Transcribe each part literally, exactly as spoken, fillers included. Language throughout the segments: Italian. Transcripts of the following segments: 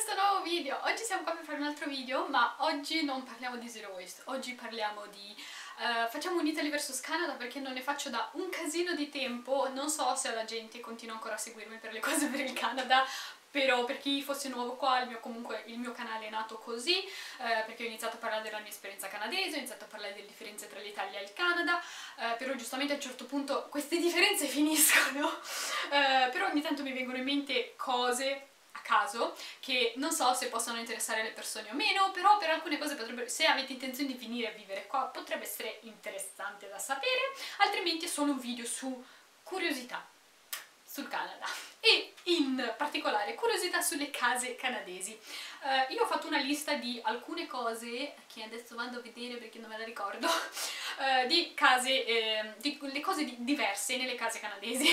questo nuovo video. Oggi siamo qua per fare un altro video, ma oggi non parliamo di Zero Waste, oggi parliamo di... Uh, facciamo un Italy versus Canada perché non ne faccio da un casino di tempo. Non so se la gente continua ancora a seguirmi per le cose per il Canada, però per chi fosse nuovo qua, il mio, comunque il mio canale è nato così, eh, perché ho iniziato a parlare della mia esperienza canadese, ho iniziato a parlare delle differenze tra l'Italia e il Canada, eh, però giustamente a un certo punto queste differenze finiscono, eh, però ogni tanto mi vengono in mente cose a caso che non so se possono interessare le persone o meno, però per alcune cose potrebbero, se avete intenzione di venire a vivere qua, potrebbe essere interessante da sapere, altrimenti è solo un video su curiosità sul Canada e in particolare curiosità sulle case canadesi. Uh, io ho fatto una lista di alcune cose che adesso vado a vedere perché non me la ricordo, uh, di case, eh, di le cose di, diverse nelle case canadesi.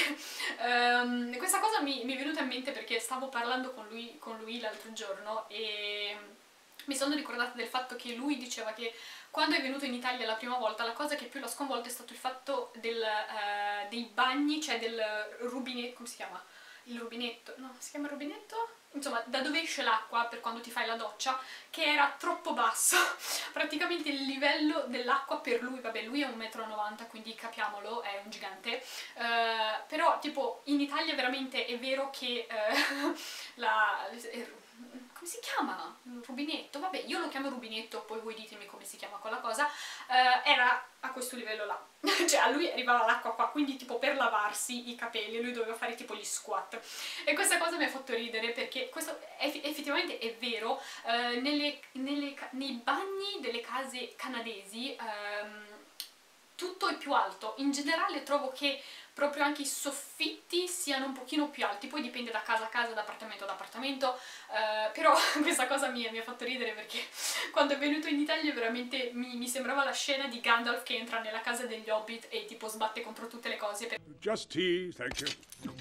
um, questa cosa mi, mi è venuta in mente perché stavo parlando con lui, con lui l'altro giorno e mi sono ricordata del fatto che lui diceva che quando è venuto in Italia la prima volta la cosa che più l'ha sconvolto è stato il fatto del, uh, dei bagni, cioè del rubinetto, come si chiama? Il rubinetto, no, si chiama rubinetto? Insomma, da dove esce l'acqua per quando ti fai la doccia, che era troppo basso. Praticamente il livello dell'acqua per lui, vabbè, lui è un metro e novanta, quindi capiamolo, è un gigante, uh, però tipo in Italia veramente è vero che uh, la... come si chiama? Il rubinetto? Vabbè, io lo chiamo rubinetto, poi voi ditemi come si chiama quella cosa, uh, era a questo livello là. Cioè a lui arrivava l'acqua qua, quindi tipo per lavarsi i capelli lui doveva fare tipo gli squat. E questa cosa mi ha fatto ridere perché questo eff effettivamente è vero, uh, nelle, nelle, nei bagni delle case canadesi um, tutto è più alto. In generale trovo che proprio anche i soffitti siano un pochino più alti, poi dipende da casa a casa, da appartamento ad appartamento, uh, però questa cosa mi, mi ha fatto ridere perché quando è venuto in Italia veramente mi, mi sembrava la scena di Gandalf che entra nella casa degli Hobbit e tipo sbatte contro tutte le cose. Per... Just tea, thank you.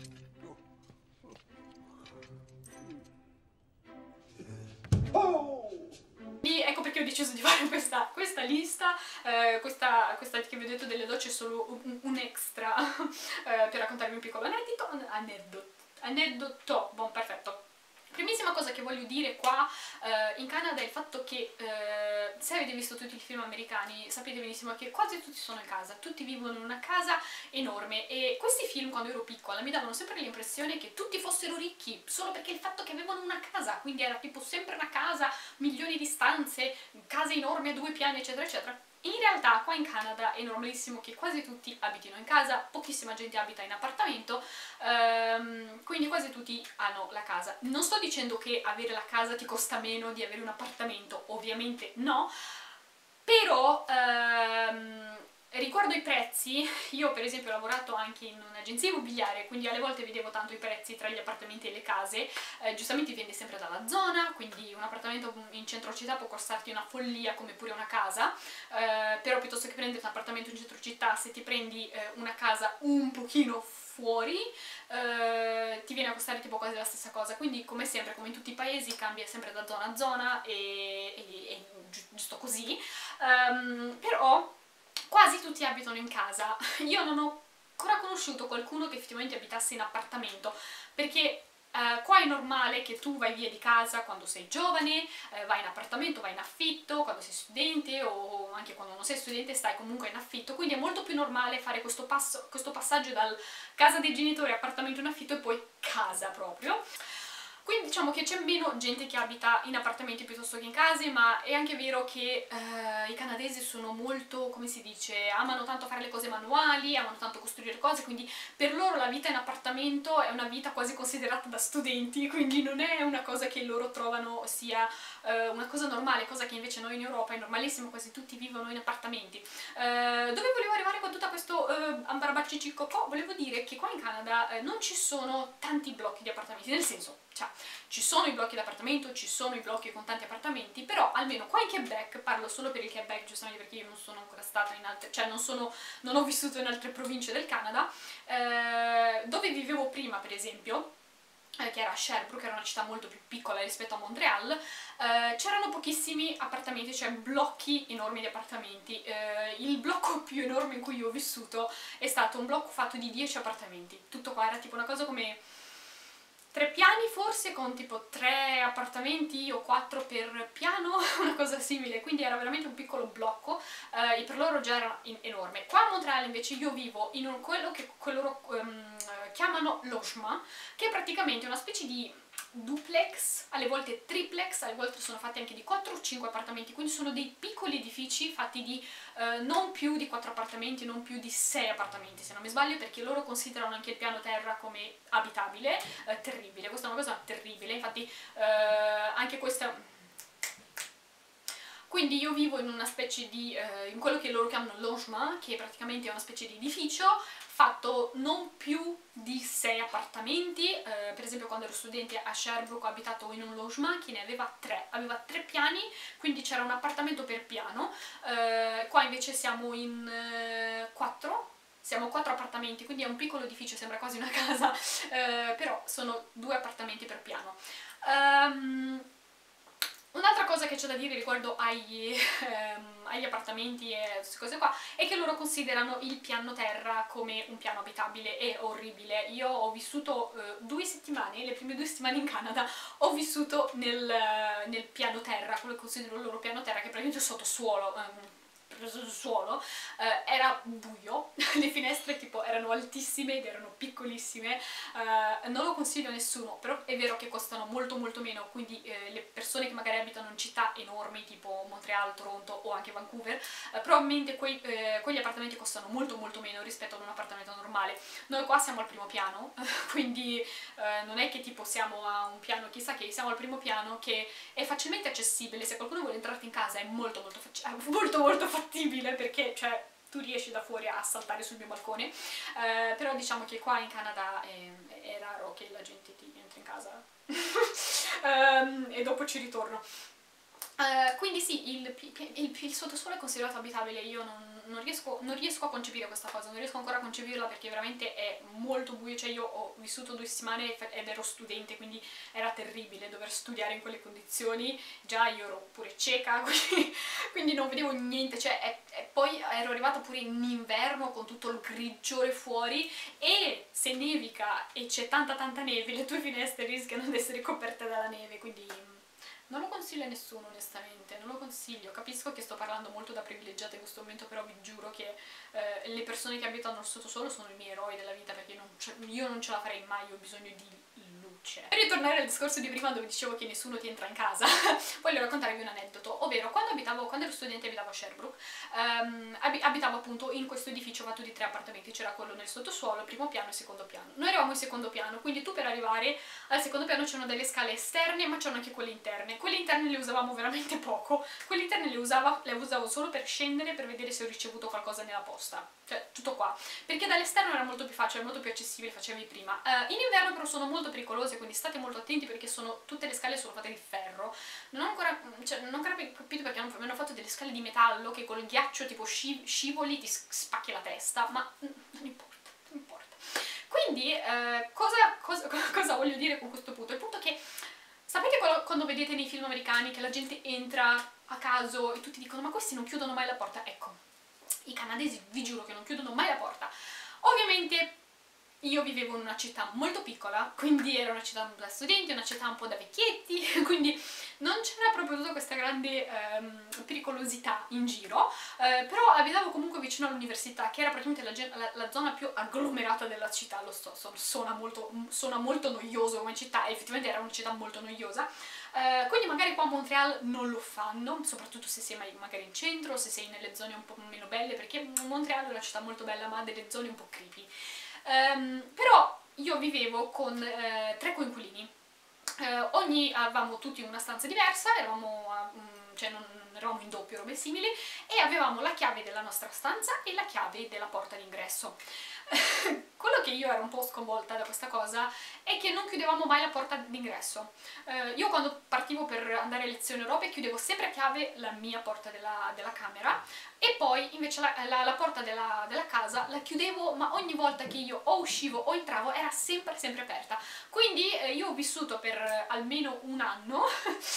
E ecco perché ho deciso di fare questa, questa lista, eh, questa, questa che vi ho detto delle docce è solo un, un extra eh, per raccontarvi un piccolo aneddoto, aneddoto, aneddoto, buon, perfetto. Primissima cosa che voglio dire qua eh, in Canada è il fatto che eh, se avete visto tutti i film americani sapete benissimo che quasi tutti sono in casa, tutti vivono in una casa enorme e questi film quando ero piccola mi davano sempre l'impressione che tutti fossero ricchi solo perché il fatto che avevano una casa, quindi era tipo sempre una casa, milioni di stanze, case enormi a due piani eccetera eccetera. In realtà qua in Canada è normalissimo che quasi tutti abitino in casa, pochissima gente abita in appartamento, ehm, quindi quasi tutti hanno la casa. Non sto dicendo che avere la casa ti costa meno di avere un appartamento, ovviamente no, però ehm, riguardo i prezzi, io per esempio ho lavorato anche in un'agenzia immobiliare, quindi alle volte vedevo tanto i prezzi tra gli appartamenti e le case, eh, giustamente dipende sempre dalla zona, quindi un appartamento in centro città può costarti una follia come pure una casa, eh, però piuttosto che prendere un appartamento in centro città, se ti prendi eh, una casa un pochino fuori, eh, ti viene a costare tipo quasi la stessa cosa, quindi come sempre, come in tutti i paesi, cambia sempre da zona a zona e, e, e giusto così, um, però quasi tutti abitano in casa. Io non ho ancora conosciuto qualcuno che effettivamente abitasse in appartamento, perché Uh, qua è normale che tu vai via di casa quando sei giovane, uh, vai in appartamento, vai in affitto, quando sei studente o anche quando non sei studente stai comunque in affitto, quindi è molto più normale fare questo, passo, questo passaggio dal casa dei genitori, appartamento in affitto e poi casa proprio. Quindi diciamo che c'è meno gente che abita in appartamenti piuttosto che in case, ma è anche vero che eh, i canadesi sono molto, come si dice, amano tanto fare le cose manuali, amano tanto costruire cose, quindi per loro la vita in appartamento è una vita quasi considerata da studenti, quindi non è una cosa che loro trovano sia eh, una cosa normale, cosa che invece noi in Europa è normalissimo, quasi tutti vivono in appartamenti. Eh, dove volevo arrivare con tutto questo eh, ambarabacicicocò? Volevo dire che qua in Canada eh, non ci sono tanti blocchi di appartamenti, nel senso, cioè, ci sono i blocchi d'appartamento, ci sono i blocchi con tanti appartamenti, però almeno qua in Quebec, parlo solo per il Quebec giustamente perché io non sono ancora stata in altre, cioè non, sono, non ho vissuto in altre province del Canada, eh, dove vivevo prima per esempio, eh, che era Sherbrooke, era una città molto più piccola rispetto a Montreal, eh, c'erano pochissimi appartamenti, cioè blocchi enormi di appartamenti. Eh, il blocco più enorme in cui io ho vissuto è stato un blocco fatto di dieci appartamenti, tutto qua era tipo una cosa come tre piani forse, con tipo tre appartamenti o quattro per piano, una cosa simile, quindi era veramente un piccolo blocco, eh, e per loro già era in enorme. Qua a Montreal invece io vivo in un, quello che loro um, chiamano logement, che è praticamente una specie di duplex, alle volte triplex, alle volte sono fatti anche di quattro o cinque appartamenti, quindi sono dei piccoli edifici fatti di eh, non più di quattro appartamenti, non più di sei appartamenti se non mi sbaglio, perché loro considerano anche il piano terra come abitabile, eh, terribile, questa è una cosa terribile, infatti eh, anche questa... Quindi io vivo in una specie di, eh, in quello che loro chiamano logement, che praticamente è una specie di edificio fatto non più di sei appartamenti. Eh, per esempio quando ero studente a Sherbrooke ho abitato in un logement che ne aveva tre, aveva tre piani, quindi c'era un appartamento per piano. Eh, qua invece siamo in eh, quattro. Siamo quattro appartamenti, quindi è un piccolo edificio, sembra quasi una casa, eh, però sono due appartamenti per piano. Um, Un'altra cosa che c'è da dire riguardo agli, ehm, agli appartamenti e queste cose qua è che loro considerano il piano terra come un piano abitabile e orribile. Io ho vissuto eh, due settimane, le prime due settimane in Canada, ho vissuto nel, nel piano terra, quello che considero il loro piano terra, che è praticamente sottosuolo. Ehm, sul suolo, eh, era buio, le finestre tipo erano altissime ed erano piccolissime, eh, non lo consiglio a nessuno, però è vero che costano molto molto meno, quindi eh, le persone che magari abitano in città enormi tipo Montreal, Toronto o anche Vancouver, eh, probabilmente quei, eh, quegli appartamenti costano molto molto meno rispetto ad un appartamento normale. Noi qua siamo al primo piano, quindi eh, non è che tipo siamo a un piano chissà che, siamo al primo piano che è facilmente accessibile, se qualcuno vuole entrarti in casa è molto molto, molto, molto fattibile, perché cioè tu riesci da fuori a saltare sul mio balcone, eh, però diciamo che qua in Canada è, è raro che la gente ti entri in casa um, e dopo ci ritorno. Uh, quindi sì, il, il, il sottosuolo è considerato abitabile, io non, non, riesco, non riesco a concepire questa cosa, non riesco ancora a concepirla perché veramente è molto buio, cioè io ho vissuto due settimane ed ero studente, quindi era terribile dover studiare in quelle condizioni, già io ero pure cieca, quindi, quindi non vedevo niente, cioè e, e poi ero arrivata pure in inverno con tutto il grigiore fuori e se nevica e c'è tanta tanta neve, le tue finestre rischiano di essere coperte dalla neve, quindi... non lo consiglio a nessuno onestamente, non lo consiglio, capisco che sto parlando molto da privilegiata in questo momento, però vi giuro che eh, le persone che abitano al sottosuolo sono i miei eroi della vita, perché non io non ce la farei mai, io ho bisogno di luce. Per ritornare al discorso di prima dove dicevo che nessuno ti entra in casa, voglio raccontarvi un aneddoto, ovvero quando abitavo, quando ero studente abitavo a Sherbrooke, um, abitavo appunto in questo edificio fatto di tre appartamenti, c'era quello nel sottosuolo, primo piano e secondo piano. Noi eravamo in secondo piano, quindi tu per arrivare al secondo piano c'erano delle scale esterne, ma c'erano anche quelle interne. Quelle interne le usavamo veramente poco, quelle interne le usavo, le usavo solo per scendere, per vedere se ho ricevuto qualcosa nella posta, cioè tutto qua, perché dall'esterno era molto più facile, molto più accessibile, facevi prima. Uh, in inverno però sono molto pericolose, quindi state molto attenti perché sono, tutte le scale sono fatte di ferro. Non ho ancora, cioè, non ho ancora capito perché mi hanno fatto delle scale di metallo che col ghiaccio tipo sci, scivoli, ti spacchi la testa, ma non importa, non importa. Quindi eh, cosa, cosa, cosa voglio dire con questo punto? Il punto è che sapete quando vedete nei film americani che la gente entra a caso e tutti dicono ma questi non chiudono mai la porta? Ecco, i canadesi vi giuro che non chiudono mai la porta. Ovviamente io vivevo in una città molto piccola, quindi era una città da studenti, una città un po' da vecchietti, quindi non c'era proprio tutta questa grande ehm, pericolosità in giro, eh, però abitavo comunque vicino all'università, che era praticamente la, la, la zona più agglomerata della città, lo so, so suona, molto, suona molto noioso come città, e effettivamente era una città molto noiosa, eh, quindi magari qua a Montreal non lo fanno, soprattutto se sei magari in centro, se sei nelle zone un po' meno belle, perché Montreal è una città molto bella ma ha delle zone un po' creepy. Um, però io vivevo con eh, tre coinquilini, eh, ogni avevamo tutti una stanza diversa, eravamo, um, cioè non eravamo in doppio, robe simili, e avevamo la chiave della nostra stanza e la chiave della porta d'ingresso. Quello che io ero un po' sconvolta da questa cosa è che non chiudevamo mai la porta d'ingresso. Eh, io quando partivo per andare a lezione o robe chiudevo sempre a chiave la mia porta della, della camera e poi invece la, la, la porta della, della casa la chiudevo, ma ogni volta che io o uscivo o entravo era sempre sempre aperta. Quindi eh, io ho vissuto per almeno un anno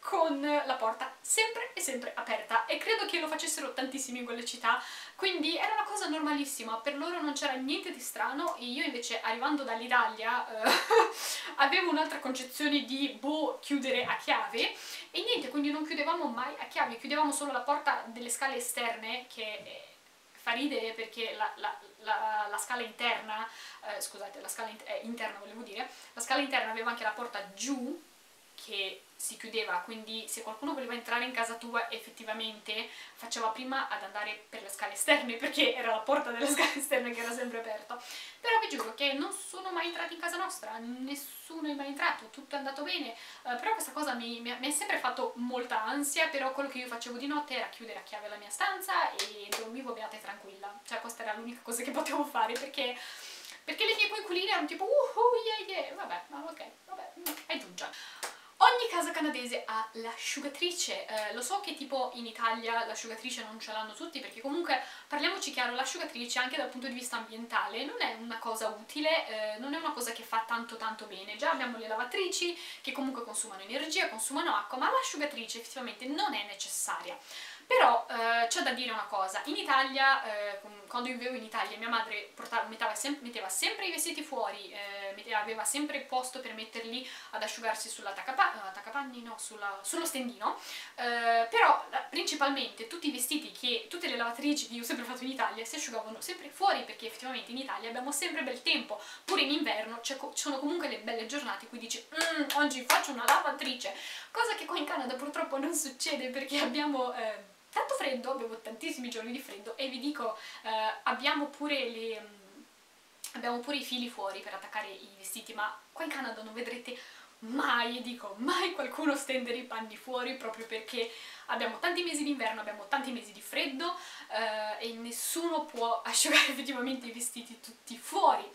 con la porta sempre e sempre aperta, e credo che lo facessero tantissimi in quelle città, quindi era una cosa normalissima, per loro non c'era niente di strano. E io invece, arrivando dall'Italia, eh, avevo un'altra concezione di boh, chiudere a chiave, e niente, quindi non chiudevamo mai a chiave, chiudevamo solo la porta delle scale esterne, che eh, fa ridere perché la, la, la, la scala interna, eh, scusate, la scala in, eh, interna volevo dire, la scala interna aveva anche la porta giù, che si chiudeva, quindi se qualcuno voleva entrare in casa tua effettivamente faceva prima ad andare per le scale esterne, perché era la porta delle scale esterne che era sempre aperta. Però vi giuro che non sono mai entrati in casa nostra, nessuno è mai entrato, tutto è andato bene, uh, però questa cosa mi, mi, mi ha sempre fatto molta ansia. Però quello che io facevo di notte era chiudere a chiave la mia stanza e dormivo beata e tranquilla, cioè questa era l'unica cosa che potevo fare, perché perché le mie coinquiline erano tipo uh, uh yeah yeah, vabbè, ma ok, vabbè, hai tu già. Ogni casa canadese ha l'asciugatrice, eh, lo so che tipo in Italia l'asciugatrice non ce l'hanno tutti, perché comunque, parliamoci chiaro, l'asciugatrice anche dal punto di vista ambientale non è una cosa utile, eh, non è una cosa che fa tanto tanto bene. Già abbiamo le lavatrici che comunque consumano energia, consumano acqua, ma l'asciugatrice effettivamente non è necessaria. Però eh, c'è da dire una cosa: in Italia, eh, quando io vivevo in Italia, mia madre portava, metteva, sem metteva sempre i vestiti fuori, eh, metteva, aveva sempre posto per metterli ad asciugarsi sull'attaccapanni, no, sulla, sullo stendino, eh, però principalmente tutti i vestiti, che tutte le lavatrici che io ho sempre fatto in Italia si asciugavano sempre fuori, perché effettivamente in Italia abbiamo sempre bel tempo, pure in inverno ci sono comunque le belle giornate in cui dici mm, oggi faccio una lavatrice, cosa che qua in Canada purtroppo non succede, perché abbiamo eh, tanto freddo, avevo tantissimi giorni di freddo, e vi dico, eh, abbiamo pure le... Um, abbiamo pure i fili fuori per attaccare i vestiti, ma qua in Canada non vedrete mai, dico mai, qualcuno stendere i panni fuori, proprio perché abbiamo tanti mesi d'inverno, abbiamo tanti mesi di freddo, eh, e nessuno può asciugare effettivamente i vestiti tutti fuori.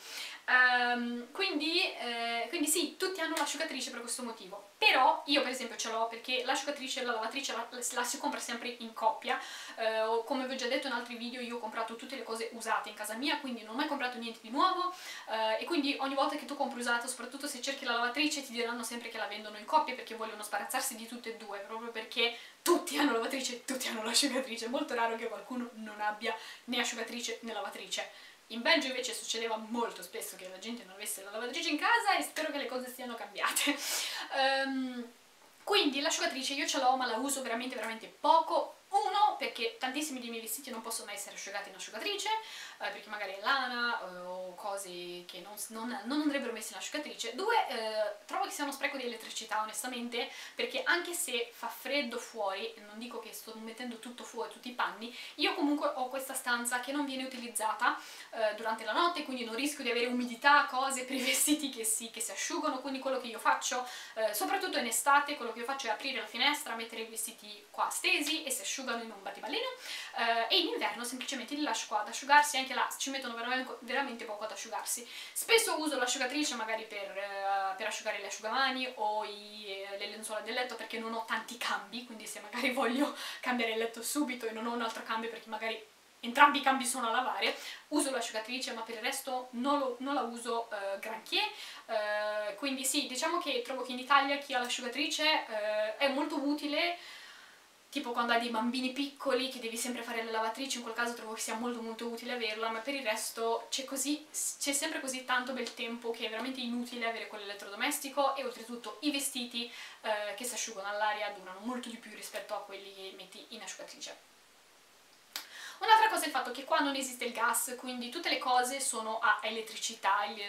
Um, quindi, eh, quindi sì, tutti hanno l'asciugatrice per questo motivo. Però io per esempio ce l'ho, perché l'asciugatrice e la lavatrice la, la si compra sempre in coppia. Uh, come vi ho già detto in altri video, io ho comprato tutte le cose usate in casa mia, quindi non ho mai comprato niente di nuovo, uh, e quindi ogni volta che tu compri usato, soprattutto se cerchi la lavatrice, ti diranno sempre che la vendono in coppia, perché vogliono sbarazzarsi di tutte e due, proprio perché tutti hanno lavatrice e tutti hanno l'asciugatrice. È molto raro che qualcuno non abbia né asciugatrice né lavatrice. In Belgio invece succedeva molto spesso che la gente non avesse la lavatrice in casa, e spero che le cose siano cambiate. um, quindi l'asciugatrice io ce l'ho, ma la uso veramente veramente poco. Uno, perché tantissimi dei miei vestiti non possono essere asciugati in asciugatrice, eh, perché magari è lana eh, o cose che non, non, non andrebbero messe in asciugatrice. Due, eh, trovo che sia uno spreco di elettricità, onestamente, perché anche se fa freddo fuori, non dico che sto mettendo tutto fuori, tutti i panni, io comunque ho questa stanza che non viene utilizzata eh, durante la notte, quindi non rischio di avere umidità, cose per i vestiti che si, che si asciugano. Quindi quello che io faccio, eh, soprattutto in estate, quello che io faccio è aprire la finestra, mettere i vestiti qua stesi e si asciugano in un battiballino, eh, e in inverno semplicemente li lascio qua ad asciugarsi. Anche là ci mettono veramente, veramente poco ad asciugarsi. Spesso uso l'asciugatrice magari per, uh, per asciugare le asciugamani o i, eh, le lenzuola del letto, perché non ho tanti cambi, quindi se magari voglio cambiare il letto subito e non ho un altro cambio perché magari entrambi i cambi sono a lavare, uso l'asciugatrice, ma per il resto non, lo, non la uso uh, granché. Uh, quindi sì, diciamo che trovo che in Italia chi ha l'asciugatrice uh, è molto utile, tipo quando hai dei bambini piccoli che devi sempre fare la lavatrice, in quel caso trovo che sia molto molto utile averla, ma per il resto c'è sempre così tanto bel tempo che è veramente inutile avere quell'elettrodomestico, e oltretutto i vestiti eh, che si asciugano all'aria durano molto di più rispetto a quelli che metti in asciugatrice. Un'altra cosa è il fatto che qua non esiste il gas, quindi tutte le cose sono a elettricità, il,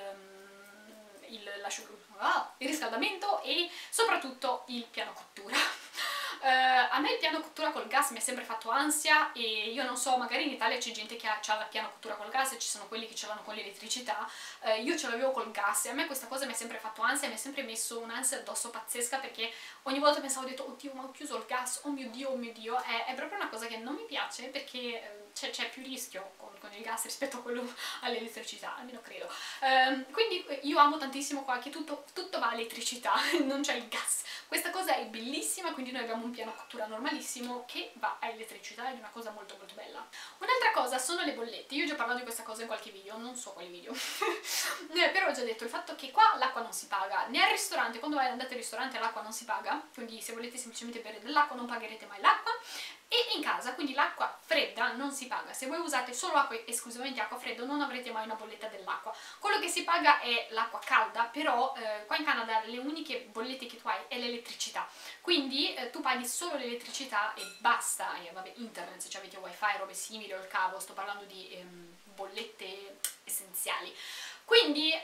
il, il, ah, il riscaldamento e soprattutto il piano cottura. Uh, a me il piano cottura col gas mi ha sempre fatto ansia, e io non so, magari in Italia c'è gente che ha, ha la piano cottura col gas e ci sono quelli che ce l'hanno con l'elettricità. Uh, io ce l'avevo col gas e a me questa cosa mi ha sempre fatto ansia, mi ha sempre messo un'ansia addosso pazzesca, perché ogni volta pensavo, ho detto, oddio, ma ho chiuso il gas, oh mio dio, oh mio dio. È, è proprio una cosa che non mi piace, perché uh, c'è più rischio con, con il gas rispetto a quello all'elettricità, almeno credo. Uh, quindi io amo tantissimo qua che tutto, tutto va a elettricità, non c'è il gas. Questa cosa è bellissima, quindi noi abbiamo un piano cottura normalissimo che va a elettricità ed è una cosa molto molto bella. Un'altra cosa sono le bollette. Io ho già parlato di questa cosa in qualche video, non so quali video, eh, però ho già detto il fatto che qua l'acqua non si paga, né al ristorante, quando andate al ristorante l'acqua non si paga, quindi se volete semplicemente bere dell'acqua non pagherete mai l'acqua, e in casa, quindi l'acqua fredda non si paga. Se voi usate solo acqua, esclusivamente acqua fredda, non avrete mai una bolletta dell'acqua. Quello che si paga è l'acqua calda, però eh, qua in Canada le uniche bollette che tu hai è l'elettricità, quindi eh, tu paghi solo l'elettricità e basta, e vabbè, internet se avete wifi, robe simili o il cavo, sto parlando di ehm, bollette essenziali. Quindi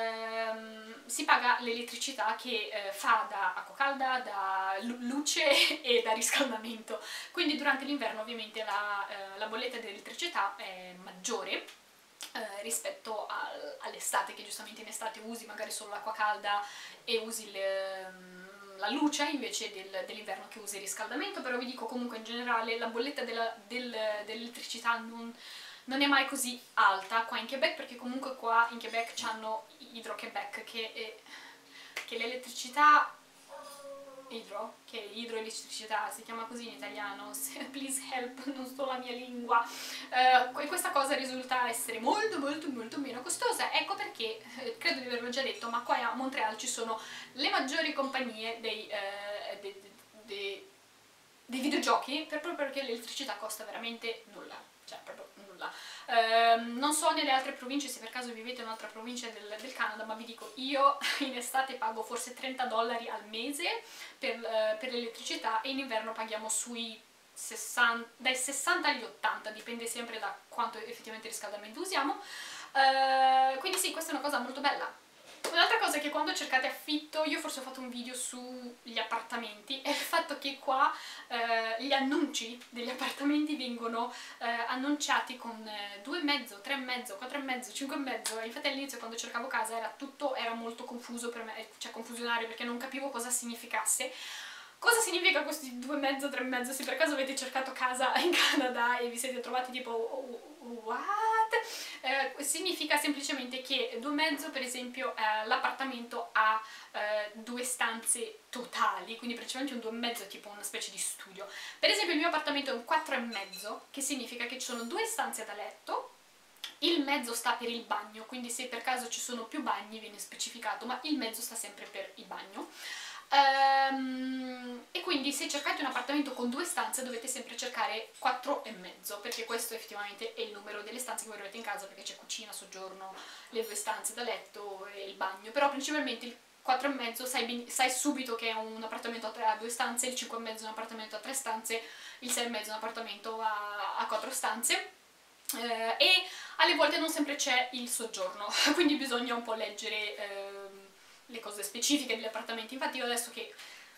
ehm, si paga l'elettricità che eh, fa da acqua calda, da luce e da riscaldamento. Quindi durante l'inverno ovviamente la, eh, la bolletta dell'elettricità è maggiore eh, rispetto al, all'estate, che giustamente in estate usi magari solo l'acqua calda e usi le, la luce invece del, dell'inverno che usi il riscaldamento. Però vi dico comunque in generale la bolletta della, del, dell'elettricità non... non è mai così alta qua in Quebec, perché comunque qua in Quebec c'hanno Hydro-Québec, che è che l'elettricità idro, che è idroelettricità, si chiama così in italiano, please help, non so la mia lingua, uh, e questa cosa risulta essere molto molto molto meno costosa. Ecco perché, eh, credo di averlo già detto, ma qua a Montreal ci sono le maggiori compagnie dei, eh, dei, dei, dei videogiochi, proprio perché l'elettricità costa veramente nulla, cioè proprio nulla. Uh, non so nelle altre province, se per caso vivete in un'altra provincia del, del Canada, ma vi dico, io in estate pago forse trenta dollari al mese per, uh, per l'elettricità, e in inverno paghiamo sui sessanta, dai sessanta agli ottanta, dipende sempre da quanto effettivamente riscaldamento usiamo. Uh, quindi sì, questa è una cosa molto bella. Un'altra cosa è che quando cercate affitto, io forse ho fatto un video sugli appartamenti, è il fatto che qua eh, gli annunci degli appartamenti vengono eh, annunciati con eh, due e mezzo, tre e mezzo, quattro e mezzo, cinque e mezzo. Infatti all'inizio quando cercavo casa era tutto era molto confuso per me, cioè confusionario, perché non capivo cosa significasse. Cosa significa questi due e mezzo, tre e mezzo? Se per caso avete cercato casa in Canada e vi siete trovati tipo oh, what? Eh, significa semplicemente che due e mezzo, per esempio, eh, l'appartamento ha eh, due stanze totali, quindi praticamente un due e mezzo è tipo una specie di studio. Per esempio il mio appartamento è un quattro e mezzo, che significa che ci sono due stanze da letto, il mezzo sta per il bagno, quindi se per caso ci sono più bagni viene specificato, ma il mezzo sta sempre per il bagno. Um, e quindi se cercate un appartamento con due stanze dovete sempre cercare quattro e mezzo, perché questo effettivamente è il numero delle stanze che voi avete in casa, perché c'è cucina, soggiorno, le due stanze da letto e il bagno. Però principalmente il quattro e mezzo sai, sai subito che è un appartamento a due stanze, il cinque e mezzo è un appartamento a tre stanze, il sei e mezzo è un appartamento a, a quattro stanze. Eh, e alle volte non sempre c'è il soggiorno, quindi bisogna un po' leggere eh, le cose specifiche degli appartamenti. Infatti io adesso che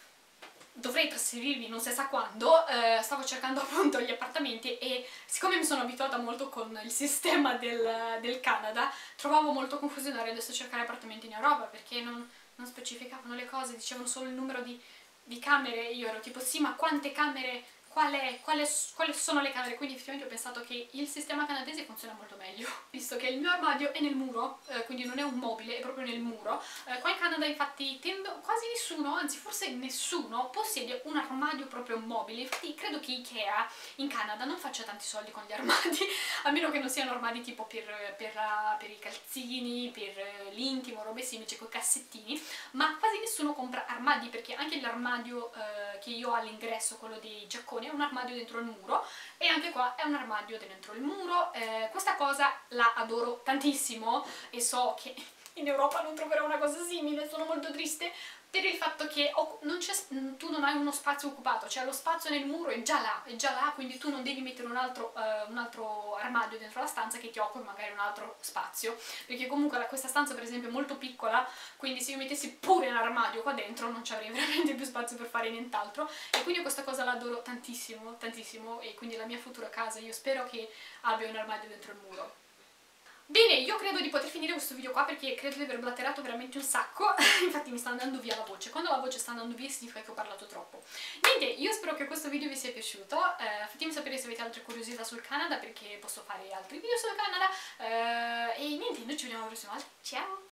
dovrei trasferirmi non si sa quando, eh, stavo cercando appunto gli appartamenti, e siccome mi sono abituata molto con il sistema del, del Canada, trovavo molto confusionario adesso cercare appartamenti in Europa, perché non, non specificavano le cose, dicevano solo il numero di, di camere. Io ero tipo sì, ma quante camere, quale, quale, quali sono le camere? Quindi effettivamente ho pensato che il sistema canadese funziona molto meglio, visto che il mio armadio è nel muro, eh, quindi non è un mobile, è proprio nel muro. Eh, qua in Canada infatti tendo, quasi nessuno, anzi forse nessuno, possiede un armadio proprio mobile. Infatti credo che Ikea in Canada non faccia tanti soldi con gli armadi, a meno che non siano armadi tipo per, per, uh, per i calzini, per uh, l'intimo, robe simili, con i cassettini, ma quasi nessuno compra armadi, perché anche l'armadio uh, che io ho all'ingresso, quello dei giacconi, è un armadio dentro il muro, e anche qua è un armadio dentro il muro. Eh, questa cosa la adoro tantissimo e so che in Europa non troverò una cosa simile, sono molto triste per il fatto che oh, non tu non hai uno spazio occupato, cioè lo spazio nel muro è già là, è già là, quindi tu non devi mettere un altro, uh, un altro armadio dentro la stanza che ti occupa magari un altro spazio, perché comunque questa stanza per esempio è molto piccola, quindi se io mettessi pure un armadio qua dentro non ci avrei veramente più spazio per fare nient'altro, e quindi questa cosa la adoro tantissimo, tantissimo, e quindi la mia futura casa io spero che abbia un armadio dentro il muro. Bene, io credo di poter finire questo video qua, perché credo di aver blatterato veramente un sacco, infatti mi sta andando via la voce. Quando la voce sta andando via significa che ho parlato troppo. Niente, io spero che questo video vi sia piaciuto, eh, fatemi sapere se avete altre curiosità sul Canada, perché posso fare altri video sul Canada, eh, e niente, noi ci vediamo alla prossima volta, ciao!